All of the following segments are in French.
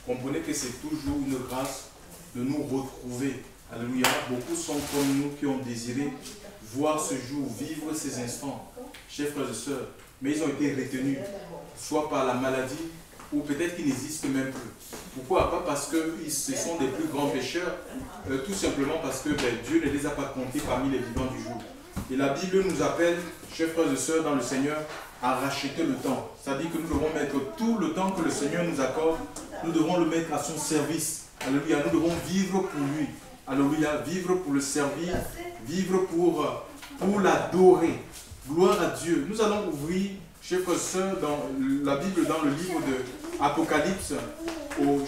comprenez que c'est toujours une grâce de nous retrouver. Alléluia. Beaucoup sont comme nous qui ont désiré voir ce jour, vivre ces instants, chers frères et sœurs, mais ils ont été retenus, soit par la maladie, ou peut-être qu'ils n'existent même plus. Pourquoi? Pas parce que ce sont des plus grands pécheurs, tout simplement parce que Dieu ne les a pas comptés parmi les vivants du jour. Et la Bible nous appelle, chers frères et sœurs, dans le Seigneur, à racheter le temps. C'est-à-dire que nous devons mettre tout le temps que le Seigneur nous accorde, nous devons le mettre à son service. Alléluia, nous devons vivre pour lui. Alléluia, vivre pour le servir, vivre pour l'adorer. Gloire à Dieu. Nous allons ouvrir, chers frères et sœurs, dans la Bible, dans le livre de Apocalypse, au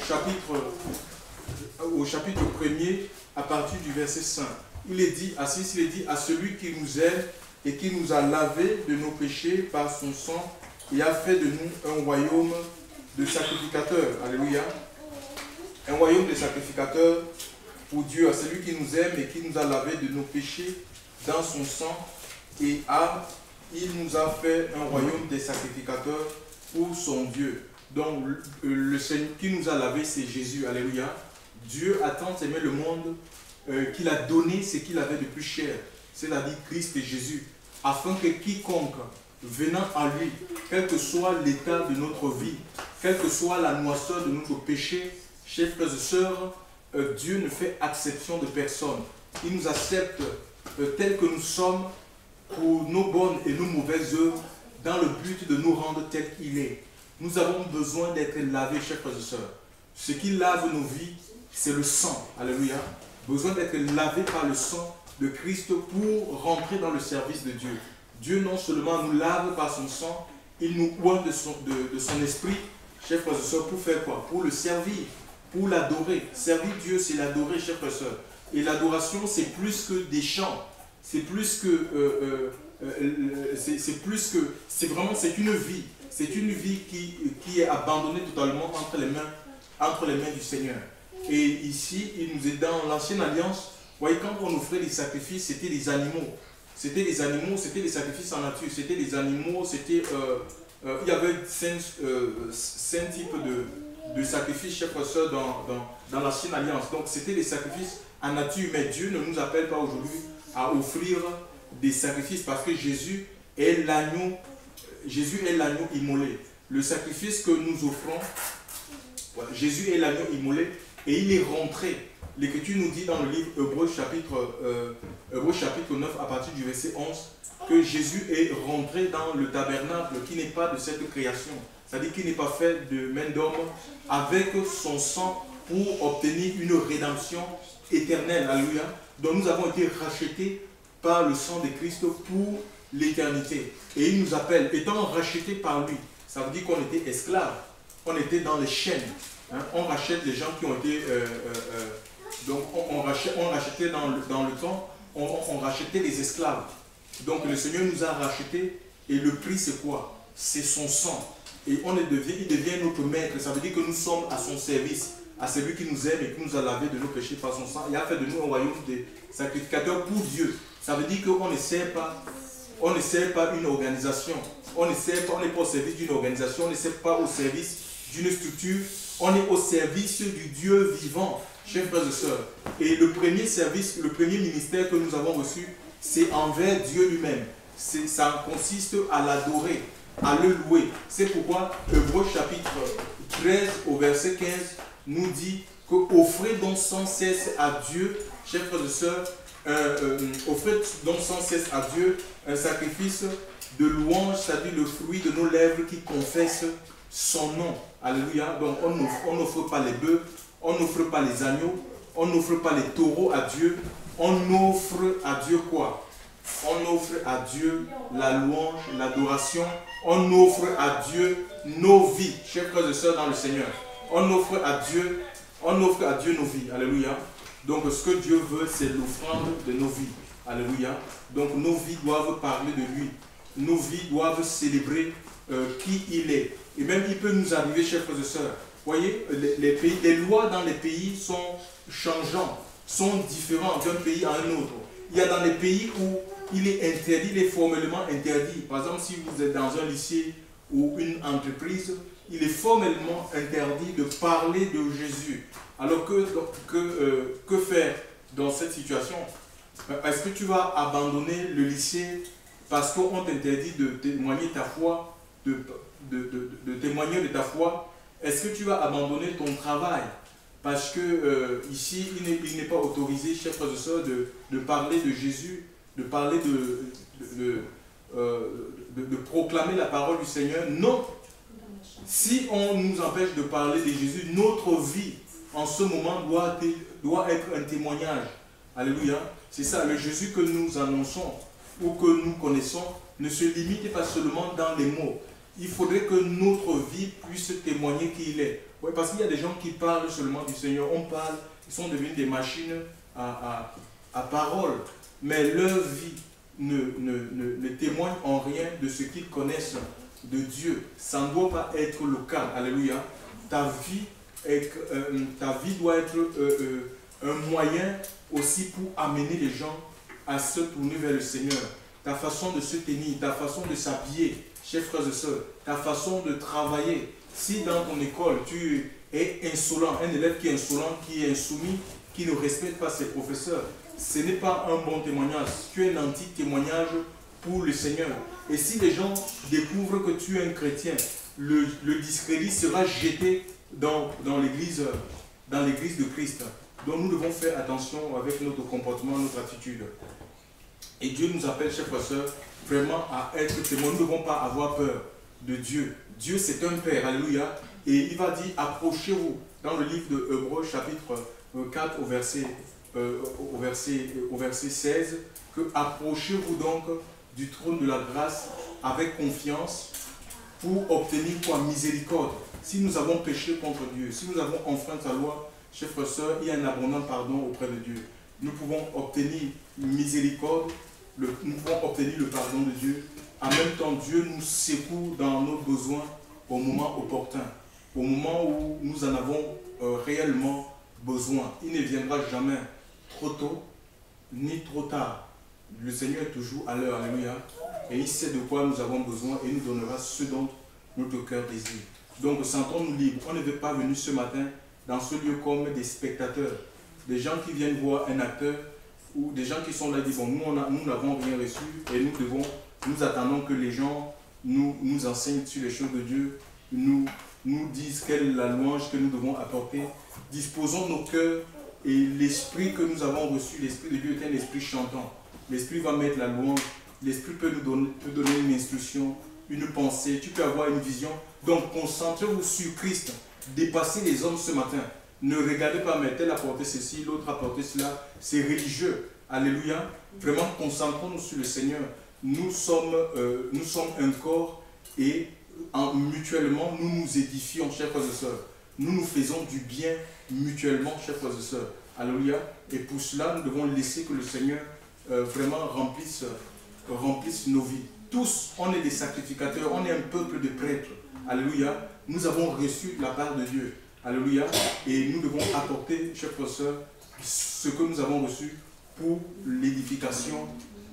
chapitre 1er, à partir du verset 5. Il est dit, à celui qui nous aime et qui nous a lavés de nos péchés par son sang et a fait de nous un royaume de sacrificateurs. Alléluia. Un royaume de sacrificateurs pour Dieu, à celui qui nous aime et qui nous a lavés de nos péchés dans son sang et il nous a fait un royaume des sacrificateurs pour son Dieu. Donc le Seigneur qui nous a lavés, c'est Jésus. Alléluia. Dieu a tant aimé le monde qu'il a donné ce qu'il avait de plus cher, c'est-à-dire Christ et Jésus, afin que quiconque venant à lui, quel que soit l'état de notre vie, quelle que soit la noirceur de notre péché, chers frères et sœurs, Dieu ne fait exception de personne. Il nous accepte tels que nous sommes pour nos bonnes et nos mauvaises œuvres, dans le but de nous rendre tels qu'il est. Nous avons besoin d'être lavés, chers frères et sœurs. Ce qui lave nos vies, c'est le sang. Alléluia. Besoin d'être lavé par le sang de Christ pour rentrer dans le service de Dieu. Dieu non seulement nous lave par son sang, il nous oint de son esprit, chers frères et sœurs, pour faire quoi? Pour le servir, pour l'adorer. Servir Dieu, c'est l'adorer, chers frères et sœurs. Et l'adoration, c'est plus que des chants. C'est plus que... c'est une vie. C'est une vie qui est abandonnée totalement entre les mains du Seigneur. Et ici, il nous est dans l'ancienne alliance. Vous voyez, quand on offrait des sacrifices, c'était des animaux. C'était des animaux, c'était des sacrifices en nature. C'était des animaux, c'était... il y avait 5 types de sacrifices, chers frères et sœurs, dans l'ancienne alliance. Donc, c'était des sacrifices en nature. Mais Dieu ne nous appelle pas aujourd'hui à offrir des sacrifices parce que Jésus est l'agneau immolé. Le sacrifice que nous offrons, Jésus est l'agneau immolé et il est rentré. L'Écriture nous dit dans le livre Hébreux chapitre 9 à partir du verset 11 que Jésus est rentré dans le tabernacle qui n'est pas de cette création. C'est-à-dire qu'il n'est pas fait de main d'homme avec son sang pour obtenir une rédemption éternelle. Alléluia. Donc nous avons été rachetés par le sang de Christ pour l'éternité. Et il nous appelle, étant rachetés par lui, ça veut dire qu'on était esclaves, on était dans les chaînes. Hein? On rachète les gens qui ont été... donc on rachetait dans le temps, on rachetait les esclaves. Donc le Seigneur nous a rachetés et le prix c'est quoi? C'est son sang. Et il devient notre maître. Ça veut dire que nous sommes à son service, à celui qui nous aime et qui nous a lavé de nos péchés par son sang. Il a fait de nous un royaume de sacrificateurs pour Dieu. Ça veut dire qu'on ne sert pas une organisation. On n'est pas au service d'une organisation, on ne sert pas au service d'une structure. On est au service du Dieu vivant, chers frères et sœurs. Et le premier service, le premier ministère que nous avons reçu, c'est envers Dieu lui-même. Ça consiste à l'adorer, à le louer. C'est pourquoi Hébreux chapitre 13 au verset 15 nous dit que offrez donc sans cesse à Dieu, chers frères et sœurs, offrez donc sans cesse à Dieu un sacrifice de louange, c'est-à-dire le fruit de nos lèvres qui confesse son nom. Alléluia. Donc on n'offre pas les bœufs, on n'offre pas les agneaux, on n'offre pas les taureaux à Dieu. On offre à Dieu quoi? On offre à Dieu la louange, l'adoration. On offre à Dieu nos vies, chers frères et sœurs dans le Seigneur. On offre à Dieu nos vies. Alléluia. Donc ce que Dieu veut, c'est l'offrande de nos vies. Alléluia. Donc nos vies doivent parler de lui. Nos vies doivent célébrer qui il est. Et même il peut nous arriver, chers frères et sœurs. Voyez, les lois dans les pays sont changeantes, sont différentes d'un pays à un autre. Il y a dans les pays où il est interdit, il est formellement interdit. Par exemple, si vous êtes dans un lycée ou une entreprise, il est formellement interdit de parler de Jésus. Alors que faire dans cette situation? Est-ce que tu vas abandonner le lycée parce qu'on t'interdit de témoigner ta foi, de témoigner de ta foi? Est-ce que tu vas abandonner ton travail? Parce que ici, il n'est pas autorisé, chers frères et sœurs, de parler de Jésus, de parler de proclamer la parole du Seigneur. Non. Si on nous empêche de parler de Jésus, notre vie en ce moment doit être un témoignage. Alléluia. C'est ça, le Jésus que nous annonçons ou que nous connaissons ne se limite pas seulement dans les mots. Il faudrait que notre vie puisse témoigner qui il est. Oui, parce qu'il y a des gens qui parlent seulement du Seigneur. On parle, ils sont devenus des machines à parole. Mais leur vie ne témoigne en rien de ce qu'ils connaissent de Dieu. Ça ne doit pas être le cas. Alléluia. Ta vie doit être un moyen aussi pour amener les gens à se tourner vers le Seigneur. Ta façon de se tenir, ta façon de s'habiller, chers frères et sœurs, ta façon de travailler. Si dans ton école, tu es insolent, un élève qui est insolent, qui est insoumis, qui ne respecte pas ses professeurs, ce n'est pas un bon témoignage. Tu es un anti-témoignage pour le Seigneur. Et si les gens découvrent que tu es un chrétien, le discrédit sera jeté dans l'église de Christ. Donc nous devons faire attention avec notre comportement, notre attitude. Et Dieu nous appelle, chers frères et sœurs, vraiment à être témoins. Nous ne devons pas avoir peur de Dieu. Dieu, c'est un Père, alléluia. Et il va dire, approchez-vous. Dans le livre de Hébreux, chapitre 4, au verset 16, que approchez-vous donc du trône de la grâce avec confiance pour obtenir quoi? Miséricorde. Si nous avons péché contre Dieu, si nous avons enfreint sa loi, chers frères et sœurs, il y a un abondant pardon auprès de Dieu. Nous pouvons obtenir miséricorde, nous pouvons obtenir le pardon de Dieu. En même temps, Dieu nous secoue dans nos besoins au moment opportun, au moment où nous en avons réellement besoin. Il ne viendra jamais trop tôt ni trop tard. Le Seigneur est toujours à l'heure, alléluia. Et il sait de quoi nous avons besoin et nous donnera ce dont notre cœur désire. Donc, sentons-nous libres. On ne veut pas venir ce matin dans ce lieu comme des spectateurs, des gens qui viennent voir un acteur ou des gens qui sont là et disent, bon, nous n'avons rien reçu et nous attendons que les gens nous enseignent sur les choses de Dieu, nous disent quelle est la louange que nous devons apporter. Disposons nos cœurs et l'esprit que nous avons reçu, l'esprit de Dieu est un esprit chantant. L'esprit va mettre la louange, l'esprit peut donner une instruction, une pensée, tu peux avoir une vision. Donc concentrez-vous sur Christ, dépassez les hommes ce matin. Ne regardez pas, mais tel a porté ceci, l'autre a porté cela, c'est religieux. Alléluia. Vraiment, concentrons-nous sur le Seigneur. Nous sommes un corps et mutuellement, nous nous édifions, chers frères et sœurs. Nous nous faisons du bien mutuellement, chers frères et sœurs. Alléluia. Et pour cela, nous devons laisser que le Seigneur vraiment remplisse nos vies. Tous, on est des sacrificateurs, on est un peuple de prêtres. Alléluia. Nous avons reçu la part de Dieu. Alléluia. Et nous devons apporter, chers frères et sœurs, ce que nous avons reçu pour l'édification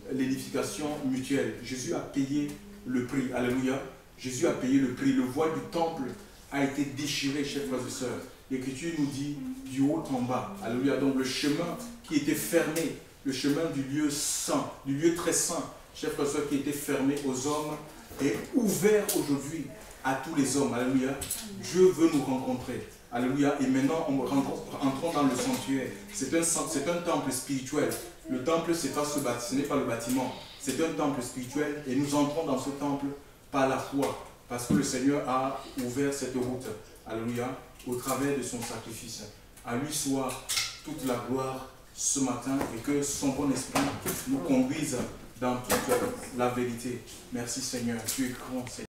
mutuelle. Jésus a payé le prix. Alléluia. Jésus a payé le prix. Le voile du temple a été déchiré, chers frères et sœurs. L'Écriture nous dit du haut en bas. Alléluia. Donc le chemin qui était fermé, le chemin du lieu saint, du lieu très saint, chers frères et sœurs, qui était fermé aux hommes, est ouvert aujourd'hui à tous les hommes. Alléluia. Dieu veut nous rencontrer. Alléluia. Et maintenant, entrons dans le sanctuaire. C'est un temple spirituel. Le temple, ce n'est pas le bâtiment. C'est un temple spirituel. Et nous entrons dans ce temple par la foi. Parce que le Seigneur a ouvert cette route. Alléluia. Au travers de son sacrifice. À lui soit toute la gloire ce matin. Et que son bon esprit nous conduise dans toute la vérité. Merci Seigneur. Tu es grand, Seigneur.